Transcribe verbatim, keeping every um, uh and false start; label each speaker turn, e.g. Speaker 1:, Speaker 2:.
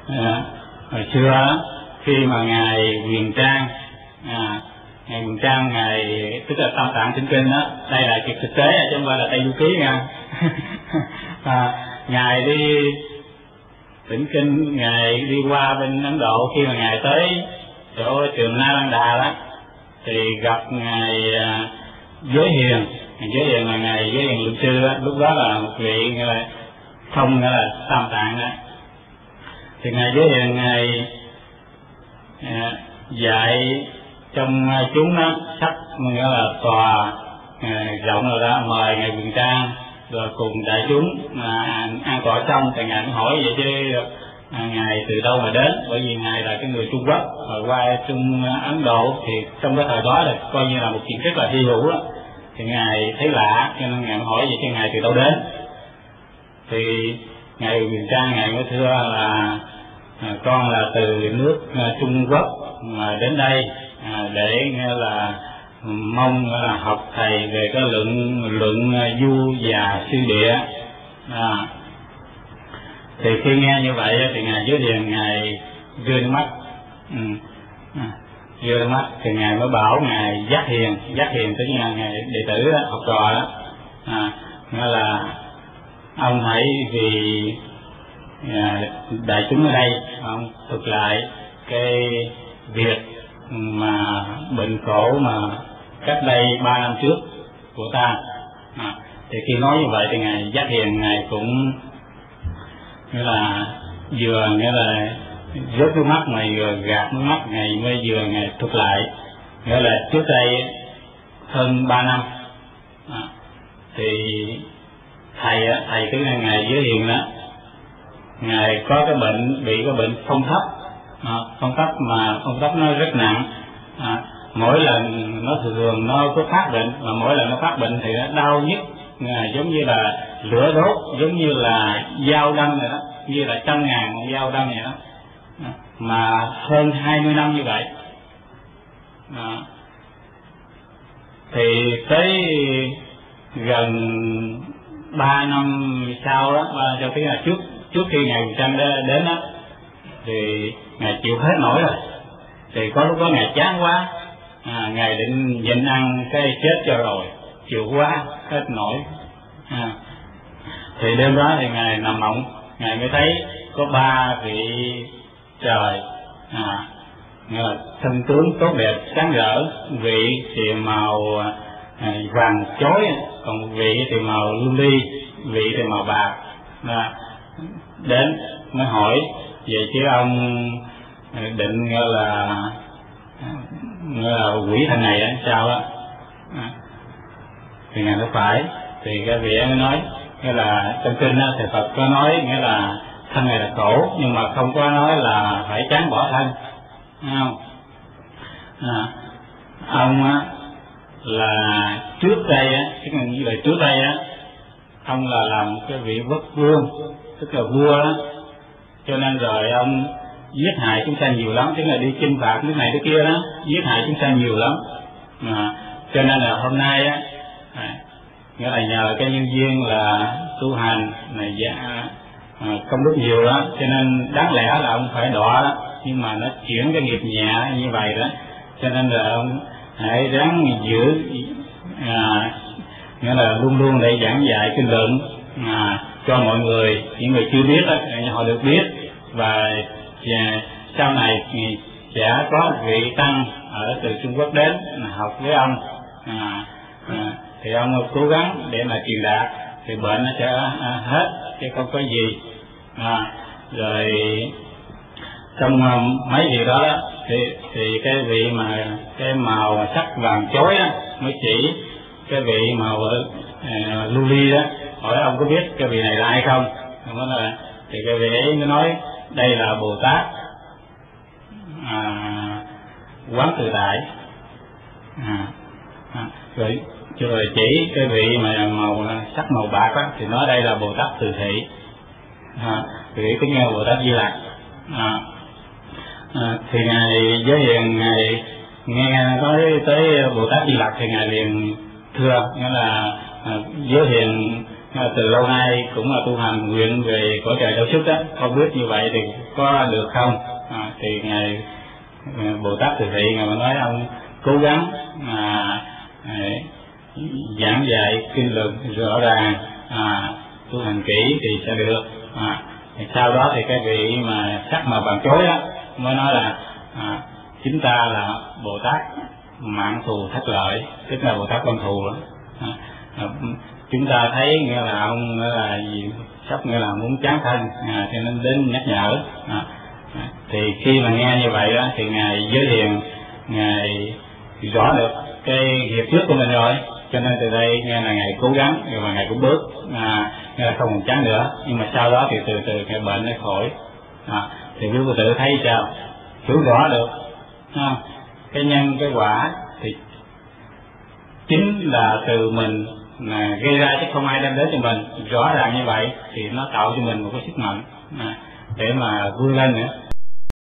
Speaker 1: À, hồi xưa đó, khi mà ngài Huyền Trang, à, ngài Huyền Trang ngài tức là Tam Tạng Chánh Kinh đó, đây là chuyện thực tế chứ không phải là Tây Du Ký nha. À, ngài đi Tĩnh Kinh, ngài đi qua bên Ấn Độ, khi mà ngài tới chỗ trường Nalanda đó thì gặp ngài à, Giới Hiền. Ngài Giới Hiền là ngài Giới Hiền Luận Sư đó, lúc đó là một vị nghĩa là không nghĩa là Tam Tạng đó. Thì ngài Giới Hiền ngài à, dạy trong chúng đó sắp nghĩa là tòa à, rộng rồi đó, mời ngài Huyền Trang rồi cùng đại chúng mà an tọa xong thì ngài mới hỏi vậy chứ à, ngài từ đâu mà đến, bởi vì ngài là cái người Trung Quốc rồi qua Trung Ấn Độ thì trong cái thời đó là coi như là một chuyện rất là hy hữu đó, thì ngài thấy lạ cho nên ngài mới hỏi vậy chứ ngài từ đâu đến. Thì ngài Huyền Trang ngài mới thưa là à, con là từ nước à, Trung Quốc mà đến đây à, để nghe là mong là học thầy về cái luận luận du và sư địa. À, thì khi nghe như vậy thì ngài Giới Hiền ngài đưa nước mắt, ừ, à, đưa nước mắt thì ngài mới bảo ngài Giác Hiền, Giác Hiền tức là ngài đệ tử đó, học trò đó, à, nghĩa là ông hãy vì à, đại chúng ở đây ông thực lại cái việc mà bệnh khổ mà cách đây ba năm trước của ta. À, thì khi nói như vậy thì ngài Giác Hiền ngài cũng nghĩa là vừa nghĩa là rớt nước mắt, ngài vừa gạt nước mắt, ngài mới vừa ngài thuật lại nghĩa là trước đây hơn ba năm à, thì thầy thầy tức là ngài Giới Hiền đó, ngài có cái bệnh bị cái bệnh phong thấp, à, phong thấp mà phong thấp nó rất nặng. À, mỗi lần nó thường nó có phát bệnh mà mỗi lần nó phát bệnh thì nó đau nhức à, giống như là lửa đốt, giống như là dao đâm vậy đó, như là trăm ngàn con dao đâm vậy đó, à, mà hơn hai mươi năm như vậy. À, thì tới gần ba năm sau đó, cho thấy là trước trước khi ngài Huyền Trang đến đó thì ngài chịu hết nổi rồi, thì có lúc đó ngài chán quá, à, ngài định nhịn ăn cái chết cho rồi, chịu quá hết nổi. À, thì đêm đó thì ngài nằm mộng, ngài mới thấy có ba vị trời, à, là thân tướng tốt đẹp sáng rỡ, vị thì màu à, vàng chói, còn vị thì màu lưu ly, vị thì màu bạc. À, đến mới hỏi vậy chứ ông định nghe là, nghe là quỷ thân này đó sao á? À, thì ngài nói phải. Thì cái vị ấy nói nghĩa là trong kinh á, thì Phật có nói nghĩa là thân này là khổ, nhưng mà không có nói là phải chán bỏ thân, không? À, ông á là trước đây á, cái như là trước đây á, ông là làm cái vị quốc vương, tức là vua đó, cho nên rồi ông giết hại chúng sanh nhiều lắm, tức là đi chinh phạt nước này nước kia đó, giết hại chúng sanh nhiều lắm. À, cho nên là hôm nay á, à, nghĩa là nhờ cái nhân duyên là tu hành này dạ, à, công đức nhiều đó, cho nên đáng lẽ là ông phải đọa đó, nhưng mà nó chuyển cái nghiệp nhẹ như vậy đó, cho nên là ông hãy ráng giữ, à, nghĩa là luôn luôn để giảng dạy kinh luận à, cho mọi người, những người chưa biết đó, họ được biết, và, và sau này thì sẽ có vị tăng ở từ Trung Quốc đến học với ông, à, à, thì ông cố gắng để mà truyền đạt thì bệnh nó sẽ à, hết chứ không có gì. À, rồi trong à, mấy vị đó, đó thì, thì cái vị mà cái màu sắc vàng chói đó mới chỉ cái vị màu à, lưu ly đó, hỏi ông có biết cái vị này là ai không? Ông nói là, thì cái vị ấy mới nói đây là Bồ Tát à, Quán Tự Tại. À, à, rồi rồi chỉ cái vị mà màu sắc màu bạc đó, thì nói đây là Bồ Tát Từ Thị. À, vị tiếng nghe Bồ Tát Di Lặc. À, à, thì ngài Giới Hiền ngài nghe nói tới Bồ Tát Di Lặc thì ngài liền thưa, nghĩa là à, Giới Hiền từ lâu nay cũng là tu hành nguyện về cõi trời Đâu Xuất đó, không biết như vậy thì có được không? À, thì ngài Bồ Tát Từ Thị ngài nói ông cố gắng à, à, giảng dạy kinh luận rõ ràng, à, tu hành kỹ thì sẽ được. À, thì sau đó thì cái vị mà sắc mà bằng chối đó mới nói là à, chính ta là Bồ Tát mạng thù thất lợi, tức là Bồ Tát con thù đó. À, à, chúng ta thấy nghĩa là ông nghĩa là gì sắp nghĩa là muốn chán thân, à, cho nên đến nhắc nhở. À, à, thì khi mà nghe như vậy đó thì ngài giới thiệu, ngài rõ được cái nghiệp trước của mình rồi, cho nên từ đây nghe là ngài cố gắng và ngài cũng bước, à, nghe là không còn chán nữa. Nhưng mà sau đó thì từ từ cái bệnh nó khỏi. À, thì quý vị tự thấy sao, hiểu rõ được à, cái nhân cái quả thì chính là từ mình mà gây ra chứ không ai đem đến cho mình. Rõ ràng như vậy thì nó tạo cho mình một cái sức mạnh à, để mà vươn lên nữa.